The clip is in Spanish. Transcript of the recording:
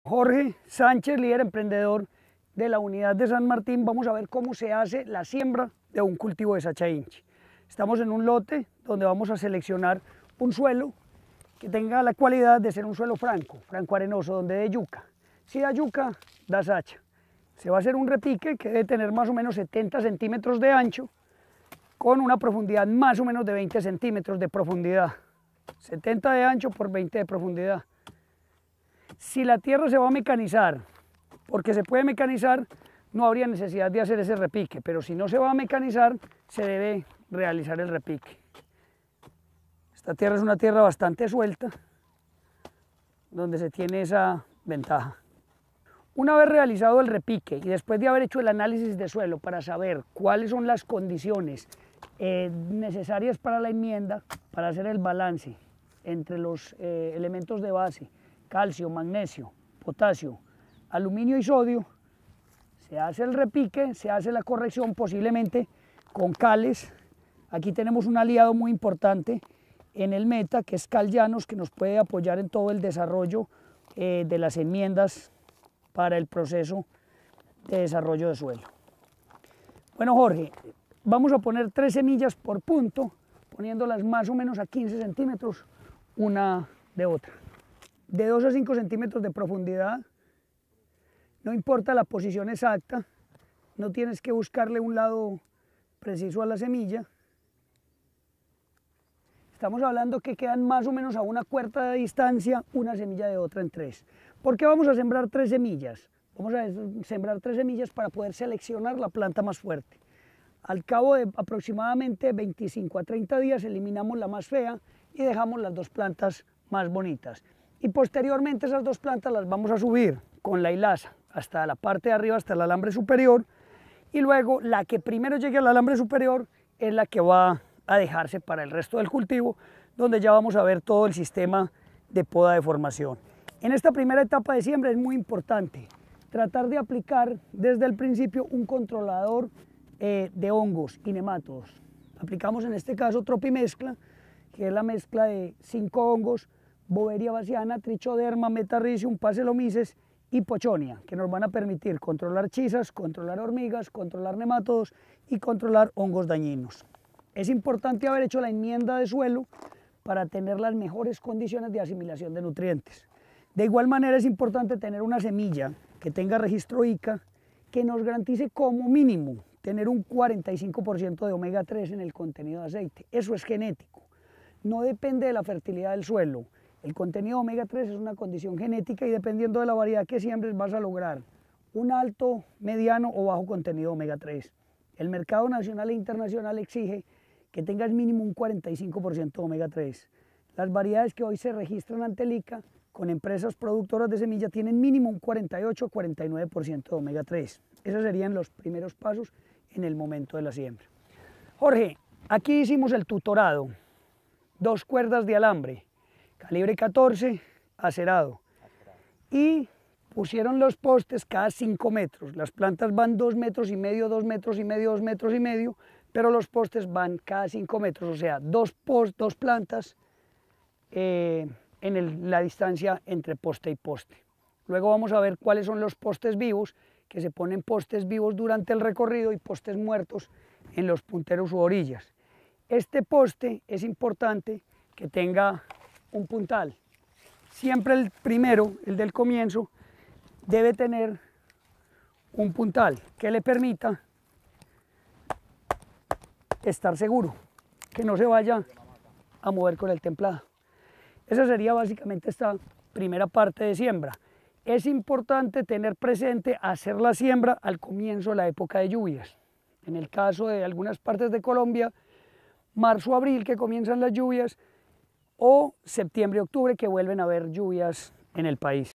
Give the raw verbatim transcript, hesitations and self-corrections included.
Jorge Sánchez, líder emprendedor de la unidad de San Martín. Vamos a ver cómo se hace la siembra de un cultivo de Sacha Inchi. Estamos en un lote donde vamos a seleccionar un suelo que tenga la cualidad de ser un suelo franco, franco arenoso, donde dé yuca. Si da yuca, da sacha. Se va a hacer un repique que debe tener más o menos setenta centímetros de ancho, con una profundidad más o menos de veinte centímetros de profundidad. setenta de ancho por veinte de profundidad. Si la tierra se va a mecanizar, porque se puede mecanizar, no habría necesidad de hacer ese repique, pero si no se va a mecanizar, se debe realizar el repique. Esta tierra es una tierra bastante suelta, donde se tiene esa ventaja. Una vez realizado el repique y después de haber hecho el análisis de suelo para saber cuáles son las condiciones eh, necesarias para la enmienda, para hacer el balance entre los eh, elementos de base, calcio, magnesio, potasio, aluminio y sodio, se hace el repique, se hace la corrección posiblemente con cales. Aquí tenemos un aliado muy importante en el Meta, que es Cal Llanos, que nos puede apoyar en todo el desarrollo eh, de las enmiendas para el proceso de desarrollo de suelo. Bueno, Jorge, vamos a poner tres semillas por punto, poniéndolas más o menos a quince centímetros una de otra. De dos a cinco centímetros de profundidad, no importa la posición exacta, no tienes que buscarle un lado preciso a la semilla. Estamos hablando que quedan más o menos a una cuarta de distancia una semilla de otra en tres. ¿Por qué vamos a sembrar tres semillas? Vamos a sembrar tres semillas para poder seleccionar la planta más fuerte. Al cabo de aproximadamente veinticinco a treinta días eliminamos la más fea y dejamos las dos plantas más bonitas. Y posteriormente esas dos plantas las vamos a subir con la hilaza hasta la parte de arriba, hasta el alambre superior, y luego la que primero llegue al alambre superior es la que va a dejarse para el resto del cultivo, donde ya vamos a ver todo el sistema de poda de formación. En esta primera etapa de siembra es muy importante tratar de aplicar desde el principio un controlador eh, de hongos y nematodos. Aplicamos en este caso Tropimezcla, que es la mezcla de cinco hongos: Boveria bassiana, Trichoderma, Metarrhizium, Pacelomyces y Pochonia, que nos van a permitir controlar chisas, controlar hormigas, controlar nematodos y controlar hongos dañinos. Es importante haber hecho la enmienda de suelo para tener las mejores condiciones de asimilación de nutrientes. De igual manera es importante tener una semilla que tenga registro I C A, que nos garantice como mínimo tener un cuarenta y cinco por ciento de omega tres en el contenido de aceite. Eso es genético, no depende de la fertilidad del suelo. El contenido de omega tres es una condición genética y dependiendo de la variedad que siembres vas a lograr un alto, mediano o bajo contenido de omega tres. El mercado nacional e internacional exige que tengas mínimo un cuarenta y cinco por ciento de omega tres. Las variedades que hoy se registran ante el I C A con empresas productoras de semilla tienen mínimo un cuarenta y ocho a cuarenta y nueve por ciento de omega tres. Esos serían los primeros pasos en el momento de la siembra. Jorge, aquí hicimos el tutorado, dos cuerdas de alambre, calibre catorce, acerado, y pusieron los postes cada cinco metros. Las plantas van dos metros y medio, dos metros y medio, dos metros y medio, pero los postes van cada cinco metros, o sea, dos, post, dos plantas eh, en el, la distancia entre poste y poste. Luego vamos a ver cuáles son los postes vivos, que se ponen postes vivos durante el recorrido y postes muertos en los punteros u orillas. Este poste es importante que tenga un puntal. Siempre el primero, el del comienzo, debe tener un puntal que le permita estar seguro, que no se vaya a mover con el templado. Esa sería básicamente esta primera parte de siembra. Es importante tener presente hacer la siembra al comienzo de la época de lluvias. En el caso de algunas partes de Colombia, marzo, abril, que comienzan las lluvias, o septiembre, octubre, que vuelven a haber lluvias en el país.